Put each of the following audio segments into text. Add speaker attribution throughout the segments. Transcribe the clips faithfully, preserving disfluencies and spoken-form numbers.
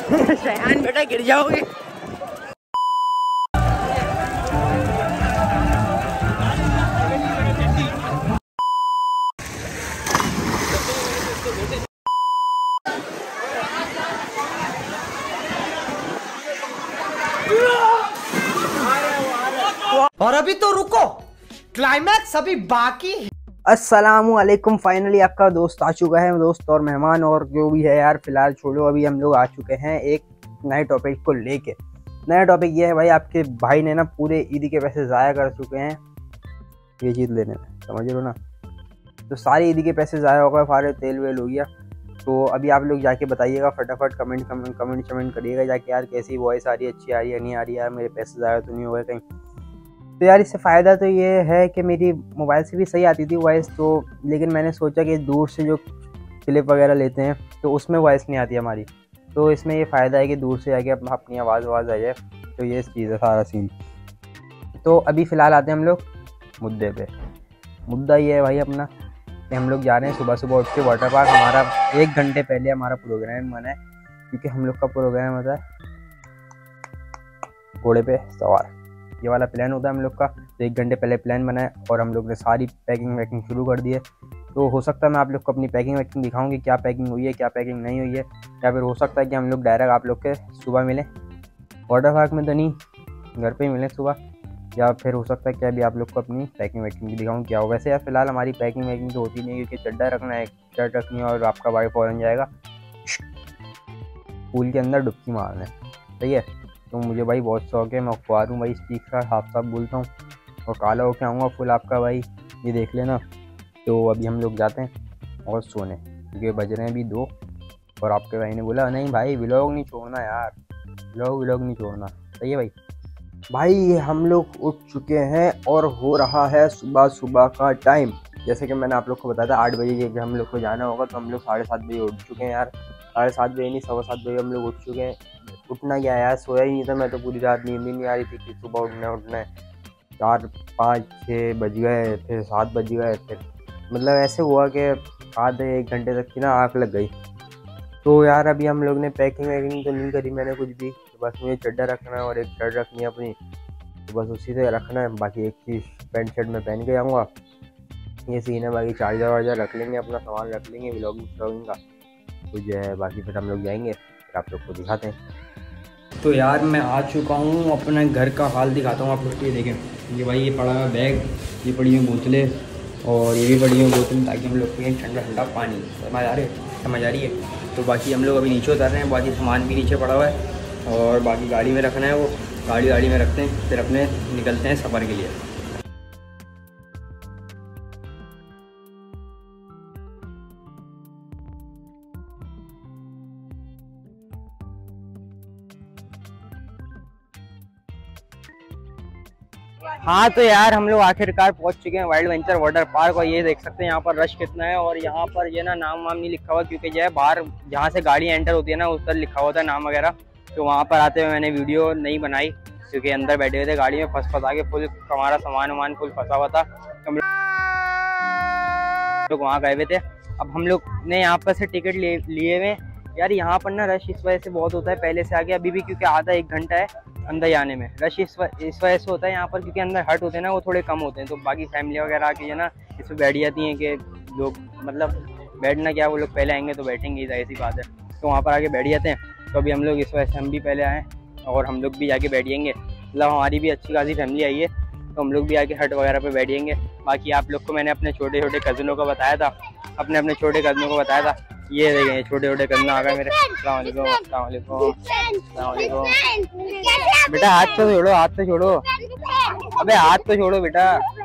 Speaker 1: शयान बेटा गिर जाओगे।
Speaker 2: और अभी तो रुको, क्लाइमैक्स अभी बाकी है।
Speaker 1: अस्सलामुअलैकुम, फाइनली आपका दोस्त आ चुका है, दोस्त और मेहमान और जो भी है यार, फिलहाल छोड़ो। अभी हम लोग आ चुके हैं एक नए टॉपिक को लेके। नया टॉपिक ये है भाई, आपके भाई ने ना पूरे ईदी के पैसे ज़ाया कर चुके हैं ये चीज़ लेने में, समझ रहे हो ना। तो सारी ईदी के पैसे ज़ाया हो गए, सारे तेल वेल हो गया। तो अभी आप लोग जाके बताइएगा फटाफट, कमेंट कमेंट कमेंट कमेंट करिएगा जाके यार, कैसी वॉइस आ रही है, अच्छी आ रही है, नहीं आ रही है यार, मेरे पैसे ज़ाया तो नहीं हो गए कहीं। तो यार इससे फ़ायदा तो ये है कि मेरी मोबाइल से भी सही आती थी वॉइस, तो लेकिन मैंने सोचा कि दूर से जो क्लिप वगैरह लेते हैं तो उसमें वॉइस नहीं आती हमारी। तो इसमें ये फ़ायदा है कि दूर से जाके अपनी आवाज़ आवाज़ आ जाए। तो ये चीज़ है सारा सीन। तो अभी फ़िलहाल आते हैं हम लोग मुद्दे पे। मुद्दा ये है भाई अपना कि हम लोग जा रहे हैं सुबह सुबह उठ के वाटर पार्क। हमारा एक घंटे पहले हमारा प्रोग्राम बना है, क्योंकि हम लोग का प्रोग्राम होता है घोड़े पे सवार, ये वाला प्लान होता है हम लोग का। तो एक घंटे पहले प्लान बनाए और हम लोग ने सारी पैकिंग वैकिंग शुरू कर दी है। तो हो सकता है मैं आप लोग को अपनी पैकिंग वैकिंग दिखाऊंगी, क्या पैकिंग हुई है क्या पैकिंग नहीं हुई है, या फिर हो सकता है कि हम लोग डायरेक्ट आप लोग के सुबह मिलें वाटर पार्क में, तो नहीं घर पे ही मिलें सुबह, या फिर हो सकता है कि अभी आप लोग को अपनी पैकिंग वैकिंग भी दिखाऊँ क्या हो। वैसे यार फिलहाल हमारी पैकिंग वैकिंग तो होती नहीं है, क्योंकि चड्डा रखना है, शर्ट रखनी है और आपका भाई फ़ौरन जाएगा पूल के अंदर डुबकी मारने, सही है। तो मुझे भाई बहुत शौक है, मैं अखबार हूँ भाई, स्पीक का साफ साफ बोलता हूँ और काला होके आऊँगा फुल आपका भाई, ये देख लेना। तो अभी हम लोग जाते हैं और सोने, क्योंकि बज रहे हैं अभी दो। और आपके भाई ने बोला नहीं भाई व्लॉग नहीं छोड़ना यार, व्लॉग व्लॉग नहीं छोड़ना, सही है भाई। भाई हम लोग उठ चुके हैं और हो रहा है सुबह सुबह का टाइम। जैसे कि मैंने आप लोग को बताया था आठ बजे कि हम लोग को जाना होगा, तो हम लोग साढ़े सात बजे उठ चुके हैं यार। साढ़े सात बजे नहीं, सवा सात बजे हम लोग उठ चुके हैं। उठना क्या यार, सोया ही नहीं था मैं तो, पूरी रात नींद ही नहीं आ रही थी कि सुबह उठना उठना है। चार पाँच छः बज गए, फिर सात बज गए, फिर मतलब ऐसे हुआ कि आधे एक घंटे तक की ना आँख लग गई। तो यार अभी हम लोग ने पैकिंग वैकिंग तो नहीं करी मैंने कुछ भी, तो बस मुझे चड्डा रखना है और एक शर्ट रखनी है अपनी, तो बस उसी से रखना है। बाकी एक चीज़ पैंट शर्ट में पहन के जाऊँगा, ये सीन है। बाकी चार्जर वार्जर रख लेंगे, अपना सामान रख लेंगे व्लॉगिंग व्लॉगिंग का, तो जो है बाकी फिर हम लोग जाएंगे, फिर आप लोग को दिखाते हैं। तो यार मैं आ चुका हूँ, अपने घर का हाल दिखाता हूँ आप लोग को। ये देखें, ये भाई ये पड़ा हुआ बैग, ये पड़ी हुई बोतलें और ये भी पड़ी हुई बोतलें, ताकि हम लोग को ठंडा ठंडा पानी समझ आ रही है समझ आ रही है। तो बाकी हम लोग अभी नीचे उतर रहे हैं, बाकी सामान भी नीचे पड़ा हुआ है और बाकी गाड़ी में रखना है, वो गाड़ी गाड़ी में रखते हैं, फिर अपने निकलते हैं सफ़र के लिए। हाँ तो यार हम लोग आखिरकार पहुंच चुके हैं वाइल्ड वेंचर वाटर पार्क, और ये देख सकते हैं यहाँ पर रश कितना है। और यहाँ पर ये ना नाम वाम नहीं लिखा हुआ, क्योंकि जो है बाहर जहाँ से गाड़ी एंटर होती है ना उस पर लिखा होता है नाम वगैरह। तो वहाँ पर आते हुए मैंने वीडियो नहीं बनाई, क्योंकि अंदर बैठे हुए थे गाड़ी में, फंस फंसा के फुल हमारा सामान वामान फुल फंसा हुआ था। हम लोग वहाँ गए हुए थे। अब हम लोग ने यहाँ पर से टिकट लिए हुए यार। यहाँ पर ना रश इस वजह से बहुत होता है पहले से आगे, अभी भी क्योंकि आधा एक घंटा है अंदर जाने में। रश इस इस वजह से होता है यहाँ पर, क्योंकि अंदर हट होते हैं ना वो थोड़े कम होते हैं। तो बाकी फैमिली वगैरह आके जो ना इसमें बैठ जाती हैं कि लोग, मतलब बैठना क्या, वो लोग पहले आएंगे तो बैठेंगे, ऐसी बात है। तो वहाँ पर आके बैठ जाते हैं। तो अभी हम लोग इस वजह से हम भी पहले आए और हम लोग भी जाके बैठ जाएंगे, मतलब हमारी भी अच्छी खासी फैमिली आई है, तो हम लोग भी आके हट वगैरह पर बैठ जाएंगे। बाकी आप लोग को मैंने अपने छोटे छोटे कज़नों को बताया था, अपने अपने छोटे कज़नों को बताया था। ये देखें छोटे छोटे कज़न आ गए मेरे। अस्सलाम वालेकुम, अस्सलाम वालेकुम, अस्सलाम वालेकुम। बेटा हाथ तो छोड़ो, हाथ तो छोड़ो, अबे हाथ तो छोड़ो बेटा।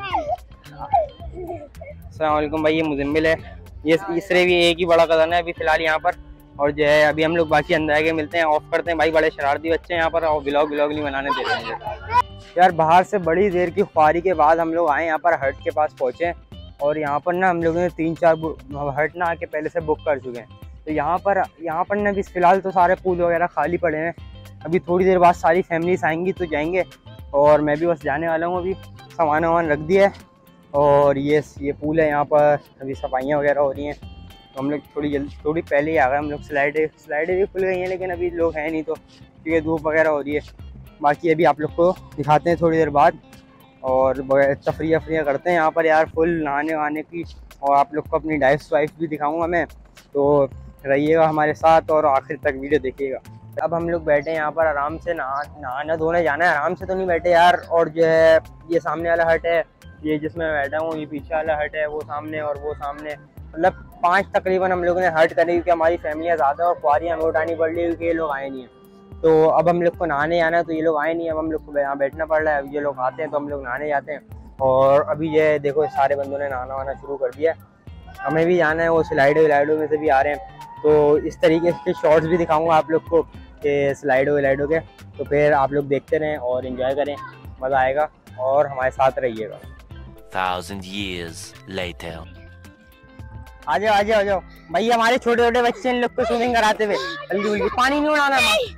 Speaker 1: अस्सलाम वालेकुम भाई, ये मुजम्मिल है, ये इससे भी एक ही बड़ा कज़न है अभी फ़िलहाल यहाँ पर। और जो है अभी हम लोग बाकी अंदर आके मिलते हैं, ऑफ करते हैं भाई। बड़े शरारती बच्चे हैं यहाँ पर, और व्लॉग व्लॉग नहीं बनाने दे रहे हैं यार। बाहर से बड़ी देर की ख्वारी के बाद हम लोग आए यहाँ पर, हट के पास पहुँचे। और यहाँ पर ना हम लोगों ने तीन चार हट ना आके पहले से बुक कर चुके हैं। तो यहाँ पर यहाँ पर ना अभी फ़िलहाल तो सारे पूल वगैरह खाली पड़े हैं। अभी थोड़ी देर बाद सारी फैमिलीज आएंगी तो जाएंगे, और मैं भी बस जाने वाला हूँ। अभी सामान वामान रख दिया है, और ये ये पूल है यहाँ पर, अभी सफाइयाँ वगैरह हो रही हैं। तो हम लोग थोड़ी जल्दी थोड़ी पहले ही आ गए हम लोग। स्लाइडें स्लाइडें भी खुल गई हैं लेकिन अभी लोग हैं नहीं, तो क्योंकि धूप वगैरह हो रही है। बाकी अभी आप लोग को दिखाते हैं थोड़ी देर बाद, और तफरी अफरियाँ करते हैं यहाँ पर यार फुल नहाने वहाने की, और आप लोग को अपनी डाइव्स वाइफ भी दिखाऊंगा मैं, तो रहिएगा हमारे साथ और आखिर तक वीडियो देखिएगा। अब हम लोग बैठे हैं यहाँ पर आराम से, नहा नहाना धोने जाना है। आराम से तो नहीं बैठे यार, और जो है ये सामने वाला हट है, ये जिसमें मैं बैठा हूँ, ये पीछे वाला हट है, वो सामने और वो सामने, मतलब पांच तकरीबन हम लोगों ने हट करी, क्योंकि हमारी फैमिलियाँ ज़्यादा और क्वारियाँ हमें उठानी पड़ रही है क्योंकि ये लोग आए नहीं हैं। तो अब हम लोग को नहाने जाना है, तो ये लोग आए नहीं, अब हम लोग को यहाँ बैठना पड़ रहा है। अब ये लोग आते हैं तो हम लोग नहाने जाते हैं। और अभी ये देखो सारे बंदों ने नहाना वाना शुरू कर दिया, हमें भी जाना है। वो स्लाइडो विलाइडो में से भी आ रहे हैं, तो इस तरीके के शॉर्ट्स भी दिखाऊंगा आप लोग को कि स्लाइडो विलाइडो के। तो फिर आप लोग देखते रहें और एंजॉय करें, मज़ा आएगा और हमारे साथ रहिएगा।
Speaker 3: Thousand years later.
Speaker 1: आ जाओ आ जाओ आ जाओ भाई, हमारे छोटे छोटे बच्चे इन लोग को स्विमिंग कराते हुए। जल्दी जल्दी, पानी नहीं उड़ाना।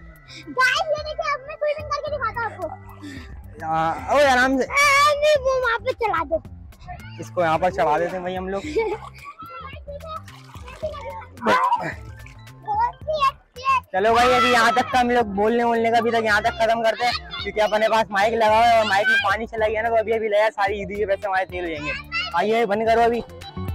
Speaker 1: ओ आराम से,
Speaker 4: वो वहाँ पे चला दो,
Speaker 1: इसको यहाँ पर चढ़ा देते हैं भाई हम लोग। चलो भाई, अभी यहाँ तक का हम लोग बोलने बोलने का अभी तक यहाँ तक खत्म करते हैं, क्योंकि अपने पास माइक लगा हुआ है और माइक में पानी चला गया ना, तो अभी अभी लगा सारी ईदी के पैसे हमारे तेल जाएंगे। आइए बंद करो अभी।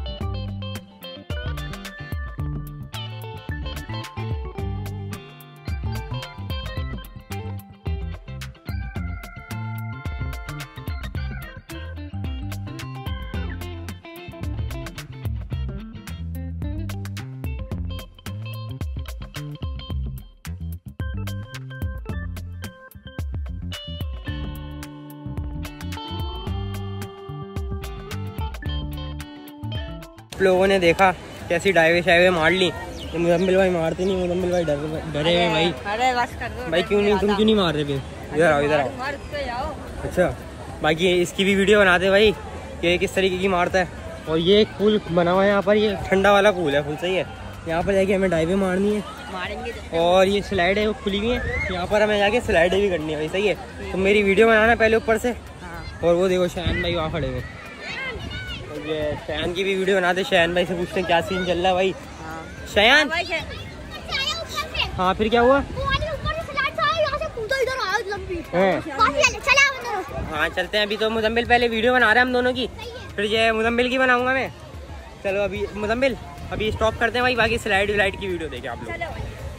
Speaker 1: लोगों ने देखा कैसी डाइवे शाइवे मार ली, तो मुजम्मिल भाई मारते नहीं, मुजम्मिल भाई डर डरे हुए भाई।
Speaker 4: अरे बस कर दो
Speaker 1: भाई क्यों नहीं, तुम क्यों नहीं मार रहे? फिर इधर आओ इधर आओ। अच्छा, बाकी इसकी भी वीडियो बनाते भाई कि किस तरीके की मारता है। और ये एक पूल बना हुआ है यहाँ पर, ये ठंडा वाला पूल है, फुल सही है। यहाँ पर जाके हमें डाइवे मारनी है, मारेंगे। और ये स्लाइड है वो खुली हुई है, यहाँ पर हमें जाके स्लाइडें भी करनी है भाई, सही है। तो मेरी वीडियो बनाना पहले ऊपर से। और वो देखो शायन भाई वहाँ खड़े हुए, ये शयान की भी वीडियो बनाते। शयान भाई से पूछते हैं क्या सीन चल रहा है भाई। शयान, हाँ फिर क्या हुआ? हाँ चलते हैं, अभी तो मुजम्मिल पहले वीडियो बना रहे हैं हम दोनों की, फिर ये मुजम्मिल की बनाऊंगा मैं। चलो अभी मुजम्मिल अभी स्टॉप करते हैं भाई, बाकी स्लाइड विलाइड की वीडियो देखें आप लोग।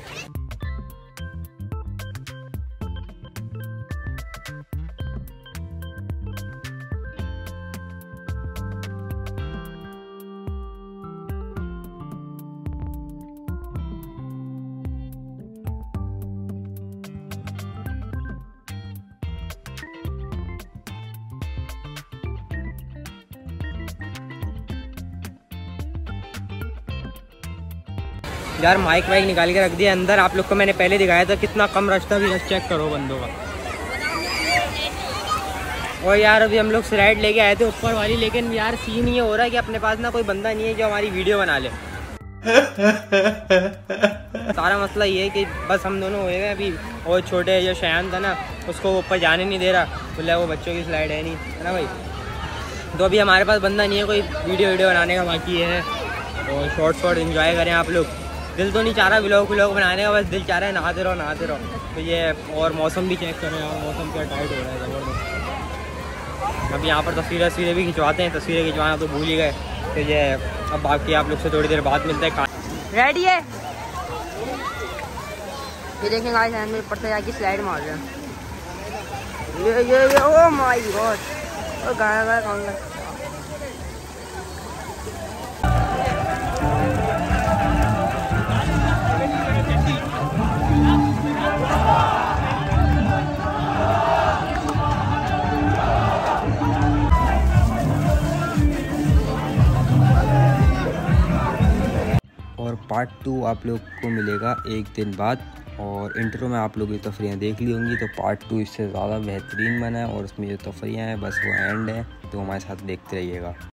Speaker 1: यार माइक वाइक निकाल के रख दिया अंदर, आप लोग को मैंने पहले दिखाया था कितना कम रास्ता भी, चेक करो बंदों का। और यार अभी हम लोग स्लाइड लेके आए थे ऊपर वाली, लेकिन यार सीन ये हो रहा है कि अपने पास ना कोई बंदा नहीं है जो हमारी वीडियो बना ले। सारा मसला ये है कि बस हम दोनों हुए हैं अभी, और छोटे जो शयान था ना उसको ऊपर जाने नहीं दे रहा, बोला वो बच्चों की स्लाइड है नहीं, है ना भाई। तो अभी हमारे पास बंदा नहीं है कोई वीडियो वीडियो बनाने का, बाकी ये है। और शॉर्ट शॉर्ट इन्जॉय करें आप लोग। दिल तो नहीं चाह रहा व्लॉग व्लॉग बनाने का, बस दिल चाह रहा है नहाते रहो नहाते रहो। तो ये और मौसम भी चेक करें यार, मौसम क्या टाइट हो रहा है ज़बरदस्त। अब यहाँ पर तस्वीरें तस्वीरें भी खिंचवाते हैं, तस्वीरें खिंचवाना तो भूल ही गए। तो ये अब बाकी आप लोग से थोड़ी देर बाद मिलते हैं। रेडी है, ये देखें गाइस, हैंड में पड़ता जाके स्लाइड मार रहे हैं। ये ये ये ओ माय गॉड, ओ गाना गाना खाऊंगा। और पार्ट टू आप लोग को मिलेगा एक दिन बाद। और इंट्रो में आप लोग ये तफरियाँ देख ली होंगी, तो पार्ट टू इससे ज़्यादा बेहतरीन बना है और उसमें जो तफरियाँ हैं बस वो एंड है, तो हमारे साथ देखते रहिएगा।